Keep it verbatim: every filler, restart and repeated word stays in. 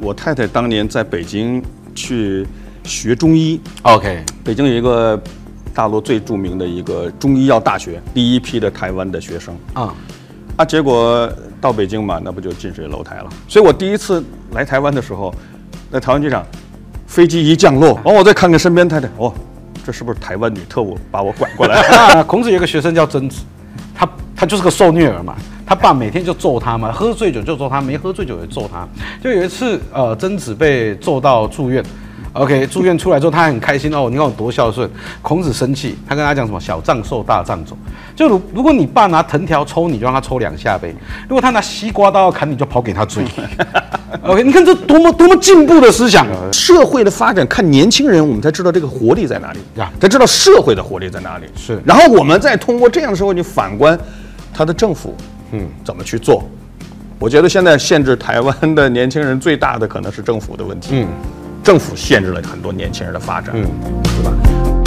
我太太当年在北京去学中医。 OK， 北京有一个大陆最著名的一个中医药大学，第一批的台湾的学生啊，啊，结果到北京嘛，那不就近水楼台了。所以我第一次来台湾的时候，在台湾机场，飞机一降落，哦，我再看看身边太太，哦，这是不是台湾女特务把我拐过来？ 啊，孔子有一个学生叫曾子，他他就是个受虐儿嘛。他爸每天就揍他嘛，喝醉酒就揍他，没喝醉酒也揍他。就有一次，呃，曾子被揍到住院 ，OK， 住院出来之后，他很开心哦，你看我多孝顺。孔子生气，他跟他讲什么？小杖受，大杖走。就如如果你爸拿藤条抽你，就让他抽两下呗；如果他拿西瓜刀要砍你，就跑给他追。OK， 你看这多么多么进步的思想啊！ 社会的发展看年轻人，我们才知道这个活力在哪里呀，才知道社会的活力在哪里。 是， 然后我们再通过这样的时候，你反观他的政府。嗯，怎么去做？我觉得现在限制台湾的年轻人最大的可能是政府的问题。嗯，政府限制了很多年轻人的发展。嗯，是吧？